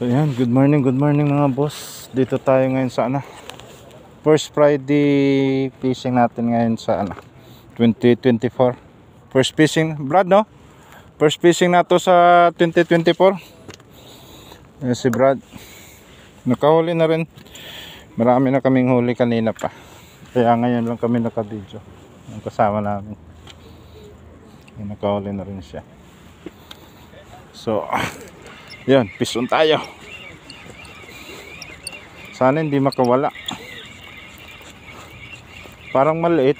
So yan, good morning mga boss. Dito tayo ngayon sa First Friday fishing natin ngayon sa 2024. First fishing, Brad, no? First fishing na to sa 2024. Yan si Brad. Nakahuli na rin. Marami na kaming huli kanina pa. Kaya ngayon lang kami naka-video. Ang kasama namin. Nakahuli na rin siya. So, yan, pison tayo. Sana hindi makawala. Parang maliit.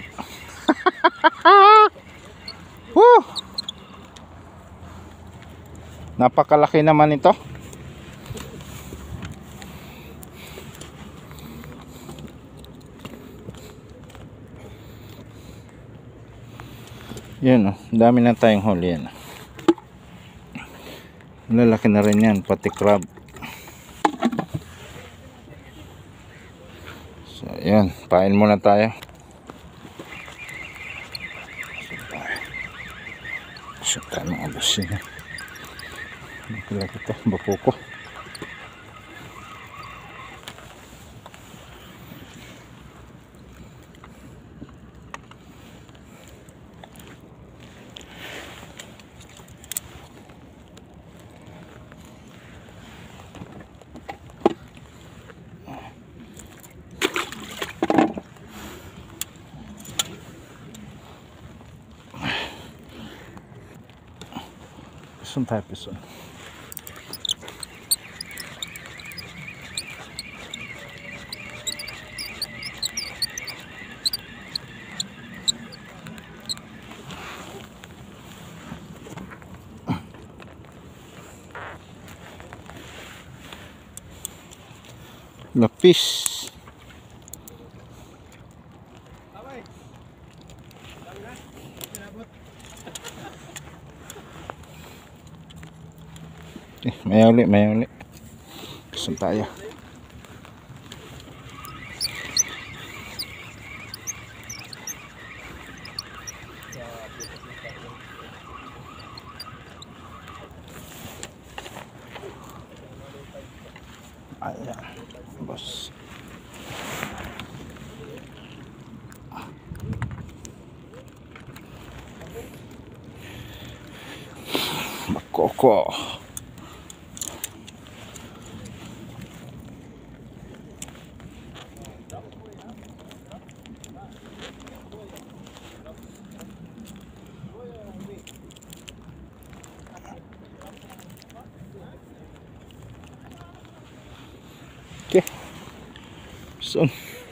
Woo! Napakalaki naman ito. Yan, oh, dami na tayong huli yan. Lalaki na rin yan, pati crab. So yan, pain muna tayo. So tayo mga busin. Nakilaki ito, bakuko. Pison tayo, pison. Lapis. May uli. Saan tayo? Ayan, boss. Makoko. Okay. So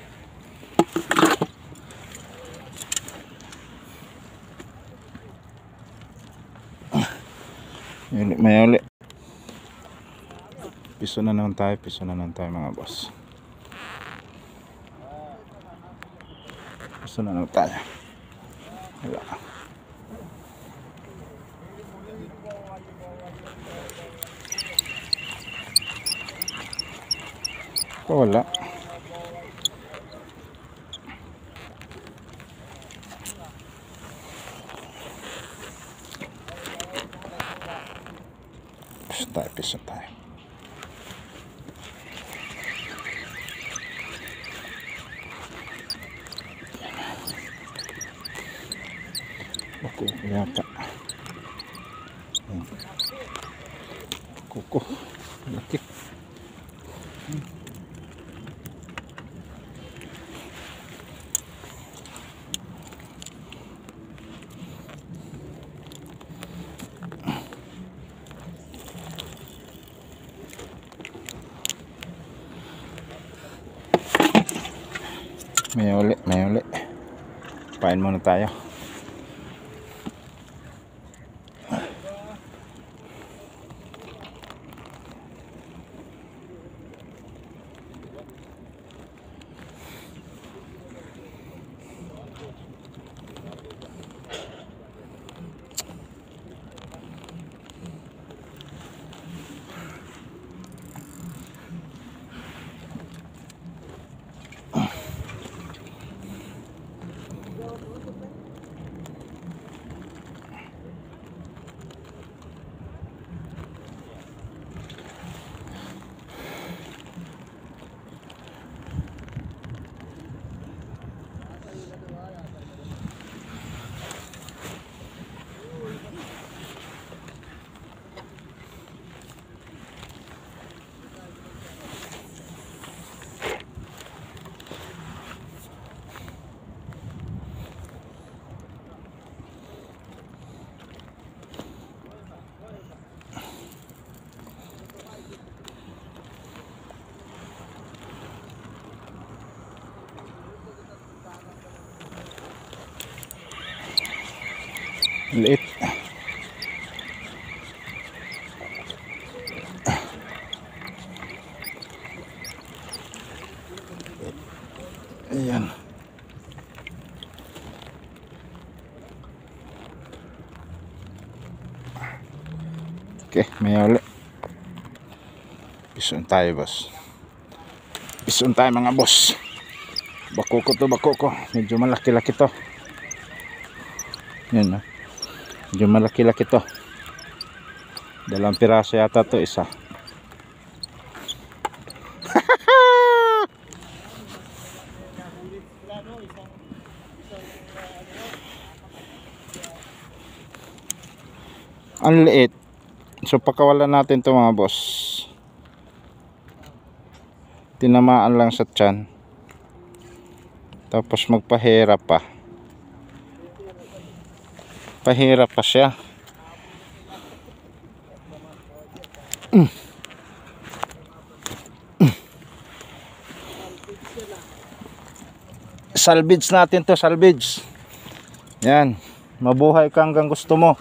may uli. Piso na naman tayo mga boss. Piso na naman tayo. Wala. Wala. Piso tayo. Kuko yata. Kuko. Laki. May uli. Pain muna tayo. Liit. Ayan. Okay, may uli. Pison tayo, boss. Pison tayo, mga boss. Bako ko to, bako ko. Medyo malaki-laki to. Yan, no? Medyo malaki-laki to. 2 piraso yata to, isa. Ang liit. So pakawalan natin to, mga boss. Tinamaan lang sa tiyan. Tapos magpahirap pa. Pahirap pa siya. Salvage natin to, salvage. Yan. Mabuhay ka hanggang gusto mo.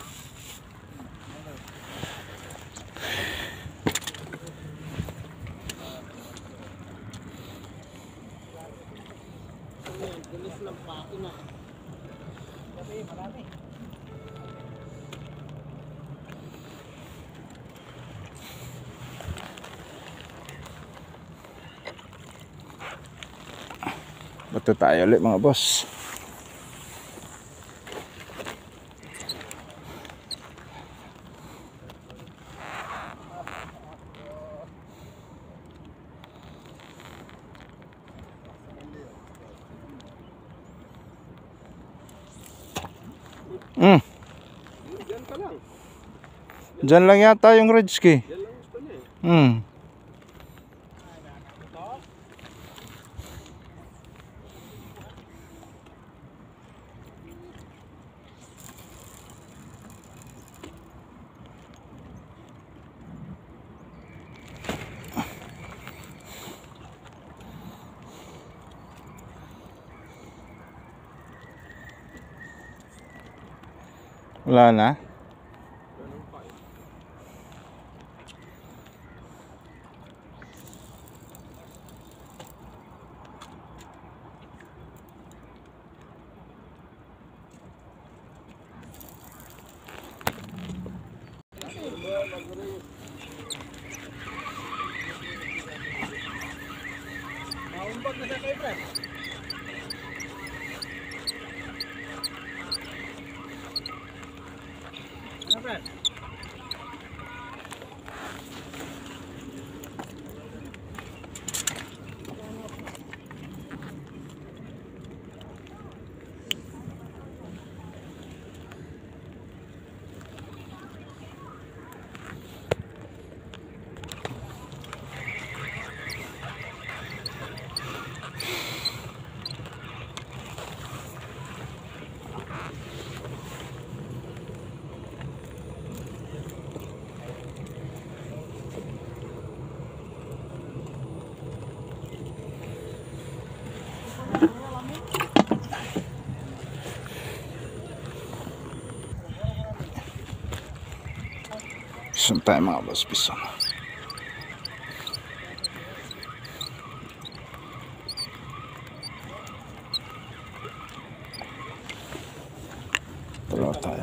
Bato tayo ulit, mga boss. Diyan lang yata yung red ski. Wala na. Pison tayo, mga boss, pison. Tuloy tayo.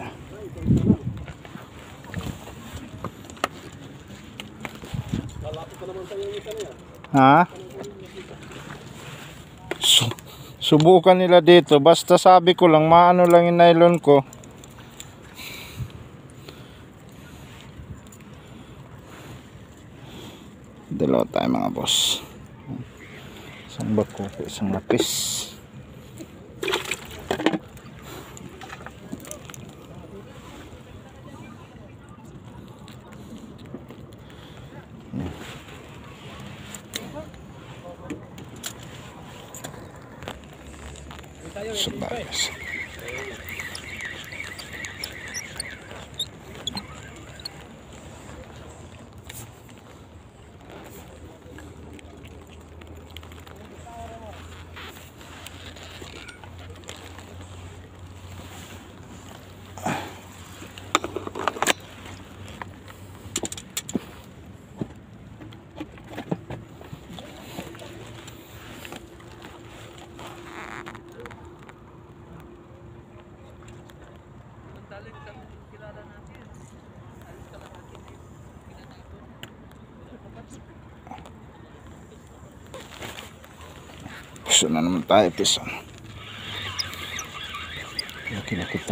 Ha? Subukan nila dito. Basta sabi ko lang, maano lang yung nylon ko. Dalawa tayo, mga boss. Isang bako, isang lapis. Subayos. Piso na naman tayo, piso. Laki na kita.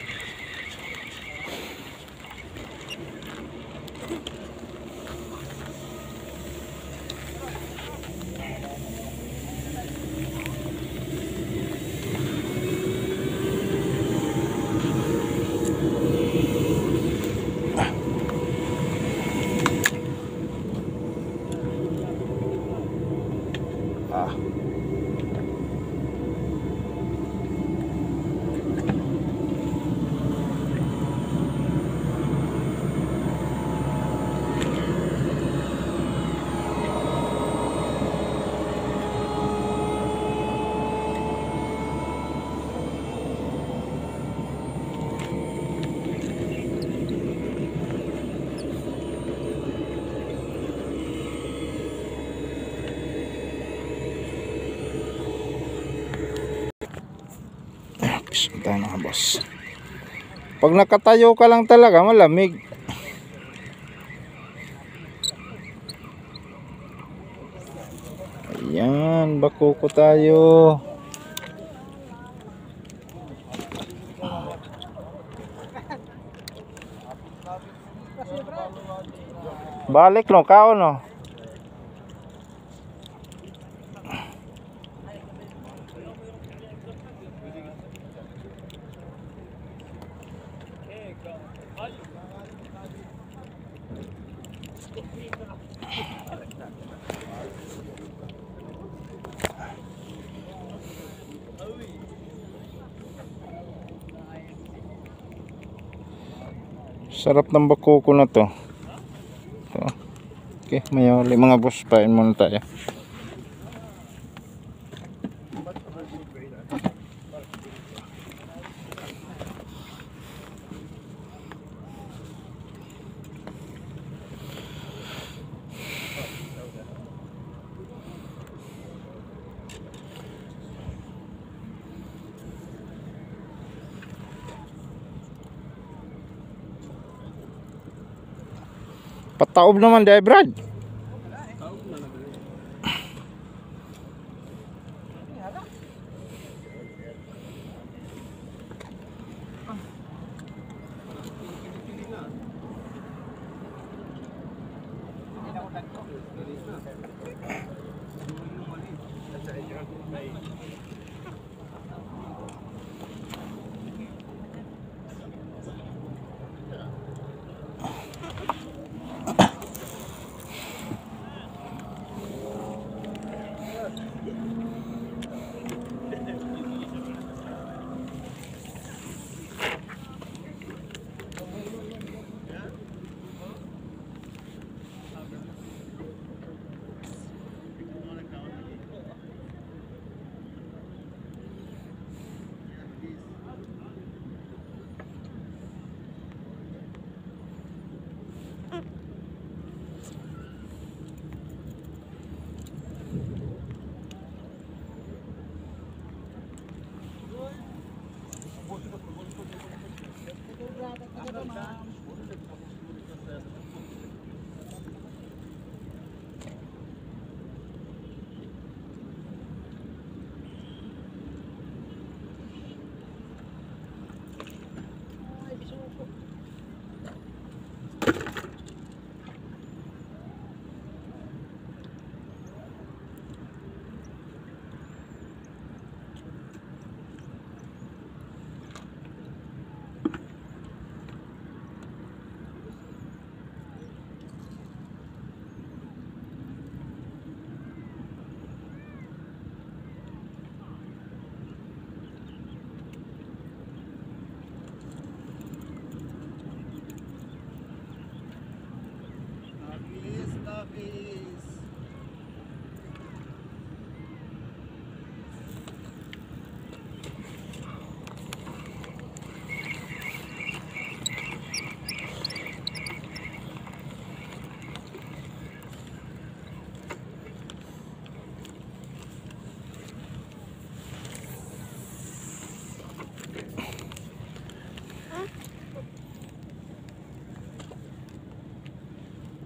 Piso tayo mga boss. Pag nakatayo ka lang talaga, malamig. Ayan, bako ko tayo. Balik no, kao no. Sarap ng bakoko na to. So, okay, may huli mga boss, pain muna tayo. Pataob naman dahil Brad.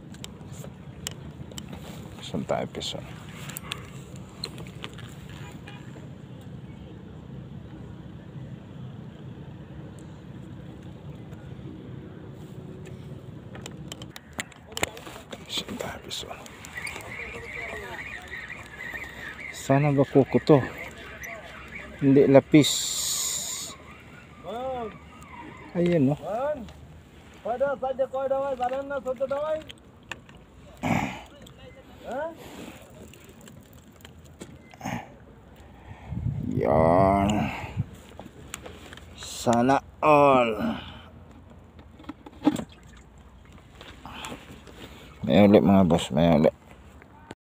Saan tayo piso? guys. Sana ba kuko to? Hindi lapis. Ayan no. Yan. Sana all. May ulit mga boss, may ulit.